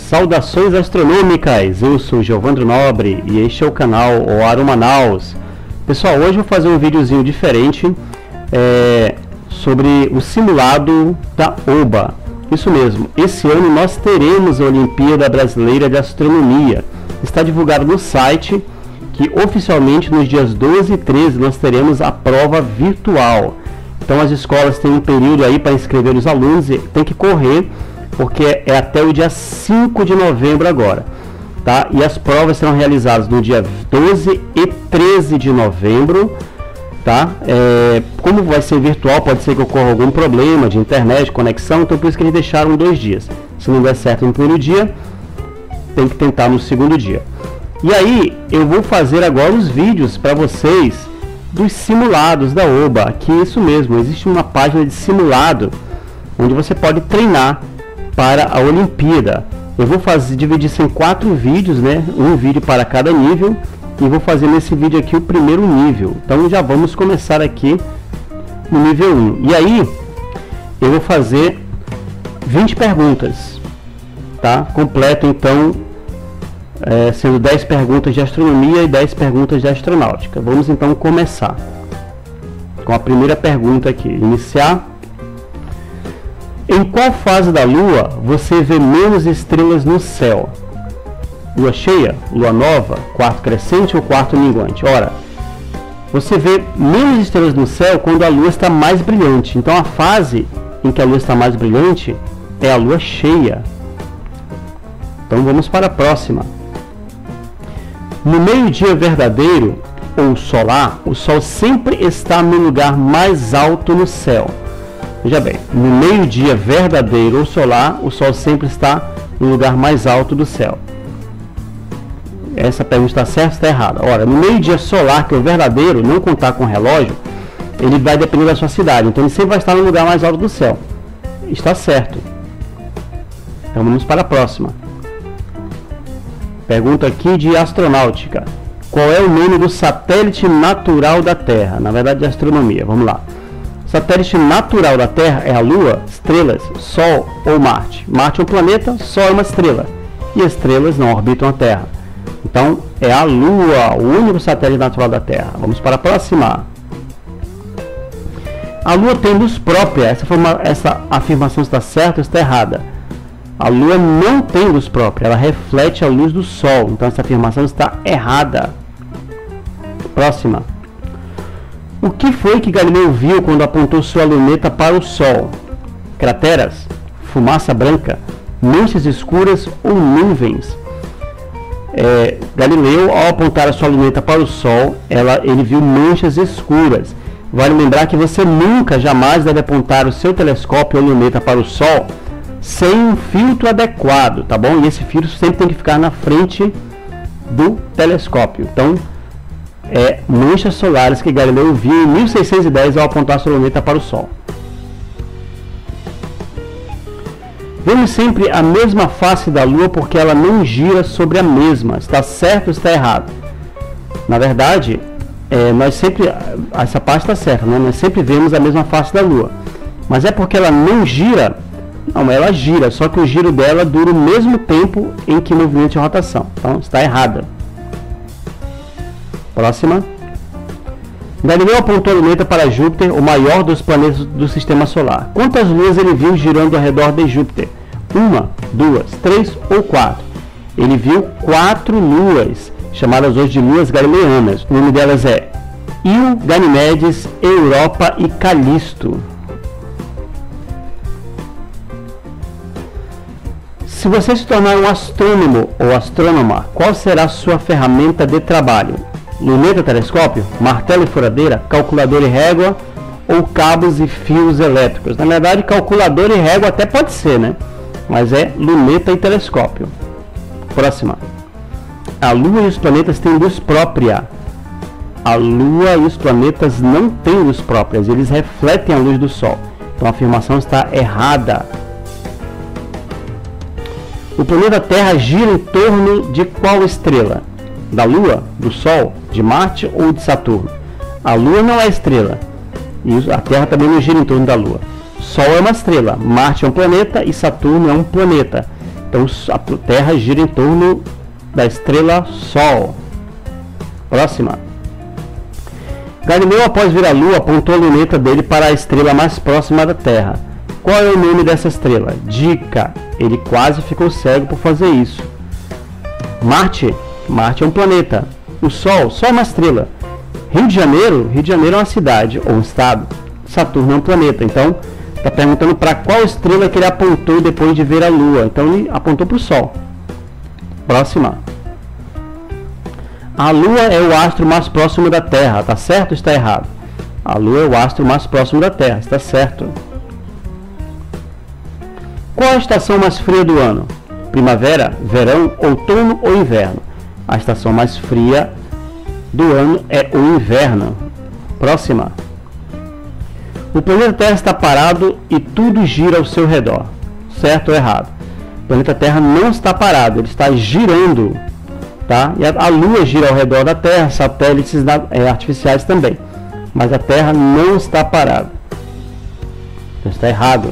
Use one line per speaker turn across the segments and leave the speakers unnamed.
Saudações astronômicas, eu sou Giovandro Nobre e este é o canal Oaro Manaus. Pessoal, hoje eu vou fazer um videozinho diferente sobre o simulado da OBA. Isso mesmo, esse ano nós teremos a Olimpíada Brasileira de Astronomia. Está divulgado no site que oficialmente nos dias 12 e 13 nós teremos a prova virtual. Então as escolas têm um período aí para inscrever os alunos e tem que correr, porque é até o dia 5 de novembro agora, tá? E as provas serão realizadas no dia 12 e 13 de novembro, tá? Como vai ser virtual, pode ser que ocorra algum problema de internet, conexão, então por isso que eles deixaram 2 dias. Se não der certo no primeiro dia, tem que tentar no segundo dia. E aí, eu vou fazer agora os vídeos para vocês dos simulados da OBA. Aqui, isso mesmo, existe uma página de simulado onde você pode treinar para a Olimpíada. Eu vou dividir isso em 4 vídeos, né? Um vídeo para cada nível, e vou fazer nesse vídeo aqui o primeiro nível. Então já vamos começar aqui no nível 1. E aí eu vou fazer 20 perguntas, tá? Completo então, sendo 10 perguntas de astronomia e 10 perguntas de astronáutica. Vamos então começar com a primeira pergunta aqui. Iniciar. Em qual fase da Lua você vê menos estrelas no céu? Lua cheia, lua nova, quarto crescente ou quarto minguante? Ora, você vê menos estrelas no céu quando a Lua está mais brilhante. Então a fase em que a Lua está mais brilhante é a Lua cheia. Então vamos para a próxima. No meio-dia verdadeiro ou solar, o Sol sempre está no lugar mais alto no céu. Veja bem, no meio-dia verdadeiro ou solar, o Sol sempre está no lugar mais alto do céu. Essa pergunta está certa ou está errada? Ora, no meio-dia solar, que é o verdadeiro, não contar com o relógio, ele vai depender da sua cidade. Então ele sempre vai estar no lugar mais alto do céu. Está certo. Então vamos para a próxima. Pergunta aqui de astronáutica. Qual é o nome do satélite natural da Terra? Na verdade, de astronomia. Vamos lá. Satélite natural da Terra é a Lua, estrelas, Sol ou Marte? Marte é um planeta, Sol é uma estrela. E estrelas não orbitam a Terra. Então, é a Lua, o único satélite natural da Terra. Vamos para a próxima. A Lua tem luz própria. Essa afirmação está certa ou está errada? A Lua não tem luz própria, ela reflete a luz do Sol. Então, essa afirmação está errada. Próxima. O que foi que Galileu viu quando apontou sua luneta para o Sol? Crateras, fumaça branca, manchas escuras ou nuvens? Galileu, ao apontar a sua luneta para o Sol, ele viu manchas escuras. Vale lembrar que você nunca, jamais deve apontar o seu telescópio ou luneta para o Sol sem um filtro adequado, tá bom? E esse filtro sempre tem que ficar na frente do telescópio. Então, manchas solares que Galileu viu em 1610 ao apontar sua luneta para o Sol. Vemos sempre a mesma face da Lua porque ela não gira sobre a mesma. Está certo ou está errado? Na verdade, nós sempre, essa parte está certa, né? Nós sempre vemos a mesma face da Lua. Mas é porque ela não gira? Não, ela gira, só que o giro dela dura o mesmo tempo em que o movimento de rotação. Então, está errada. Próxima. Galileu apontou a luneta para Júpiter, o maior dos planetas do sistema solar. Quantas luas ele viu girando ao redor de Júpiter? 1, 2, 3 ou 4? Ele viu 4 luas, chamadas hoje de luas galileanas. O nome delas é Io, Ganimedes, Europa e Calisto. Se você se tornar um astrônomo ou astrônoma, qual será a sua ferramenta de trabalho? Luneta, telescópio, martelo e furadeira, calculadora e régua ou cabos e fios elétricos? Na verdade, calculadora e régua até pode ser, né? Mas é luneta e telescópio. Próxima. A Lua e os planetas têm luz própria. A Lua e os planetas não têm luz própria, eles refletem a luz do Sol. Então a afirmação está errada. O planeta Terra gira em torno de qual estrela? Da Lua, do Sol, de Marte ou de Saturno? A Lua não é estrela e a Terra também não gira em torno da Lua. Sol é uma estrela, Marte é um planeta e Saturno é um planeta. Então a Terra gira em torno da estrela Sol. Próxima. Galileu, após ver a Lua, apontou a luneta dele para a estrela mais próxima da Terra. Qual é o nome dessa estrela? Dica: ele quase ficou cego por fazer isso. Marte. Marte é um planeta. O Sol é uma estrela. Rio de Janeiro é uma cidade ou um estado. Saturno é um planeta. Então, está perguntando para qual estrela que ele apontou depois de ver a Lua. Então, ele apontou para o Sol. Próxima. A Lua é o astro mais próximo da Terra. Está certo ou está errado? A Lua é o astro mais próximo da Terra. Está certo. Qual a estação mais fria do ano? Primavera, verão, outono ou inverno? A estação mais fria do ano é o inverno. Próxima. O planeta Terra está parado e tudo gira ao seu redor. Certo ou errado? O planeta Terra não está parado, ele está girando. Tá? E a Lua gira ao redor da Terra, satélites artificiais também. Mas a Terra não está parada. Então está errado.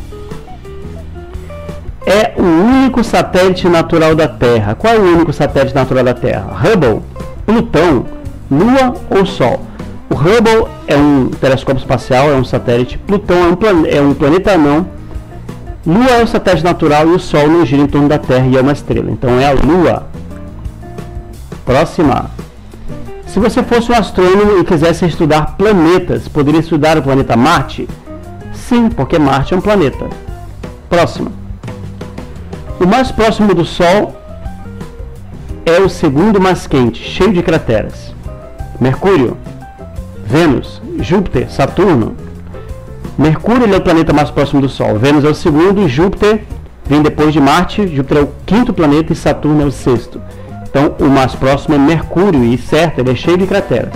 É o único satélite natural da Terra. Qual é o único satélite natural da Terra? Hubble, Plutão, Lua ou Sol? O Hubble é um telescópio espacial, é um satélite. Plutão é um planeta anão. Lua é o satélite natural e o Sol não gira em torno da Terra e é uma estrela. Então é a Lua. Próxima. Se você fosse um astrônomo e quisesse estudar planetas, poderia estudar o planeta Marte? Sim, porque Marte é um planeta. Próxima. O mais próximo do Sol é o segundo mais quente, cheio de crateras. Mercúrio, Vênus, Júpiter, Saturno. Mercúrio ele é o planeta mais próximo do Sol. Vênus é o segundo e Júpiter vem depois de Marte. Júpiter é o quinto planeta e Saturno é o sexto. Então o mais próximo é Mercúrio e certo, ele é cheio de crateras.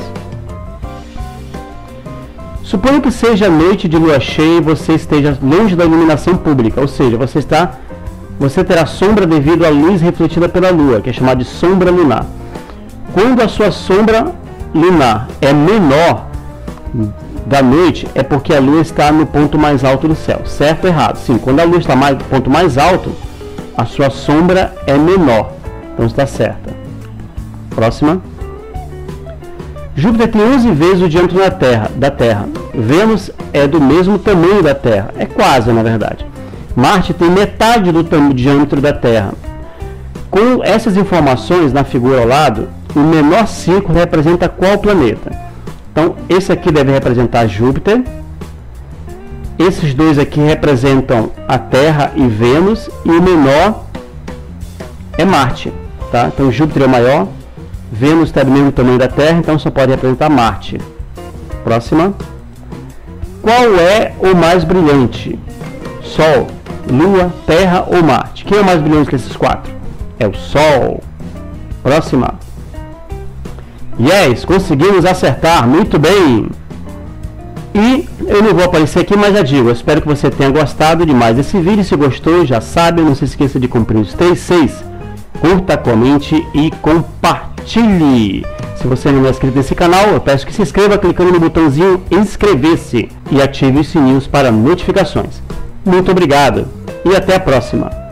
Suponha que seja noite de lua cheia e você esteja longe da iluminação pública, ou seja, você terá sombra devido à luz refletida pela Lua, que é chamada de sombra lunar. Quando a sua sombra lunar é menor da noite, é porque a Lua está no ponto mais alto do céu. Certo ou errado? Sim, quando a Lua está no ponto mais alto, a sua sombra é menor. Então está certa. Próxima. Júpiter tem 11 vezes o diâmetro da Terra. Vênus é do mesmo tamanho da Terra. É quase, na verdade. Marte tem metade do diâmetro da Terra. Com essas informações na figura ao lado, o menor círculo representa qual planeta? Então, esse aqui deve representar Júpiter. Esses dois aqui representam a Terra e Vênus. E o menor é Marte. Tá? Então, Júpiter é o maior. Vênus está do mesmo tamanho da Terra, então só pode representar Marte. Próxima. Qual é o mais brilhante? Sol, Lua, Terra ou Marte? Quem é o mais brilhante que esses quatro? É o Sol. Próxima. Yes, conseguimos acertar, muito bem. E eu não vou aparecer aqui, mas já digo, eu espero que você tenha gostado demais desse vídeo. Se gostou, já sabe, não se esqueça de cumprir os 3 Cs. Curta, comente e compartilhe. Se você não é inscrito nesse canal, eu peço que se inscreva clicando no botãozinho inscrever-se e ative os sininhos para notificações. Muito obrigado e até a próxima.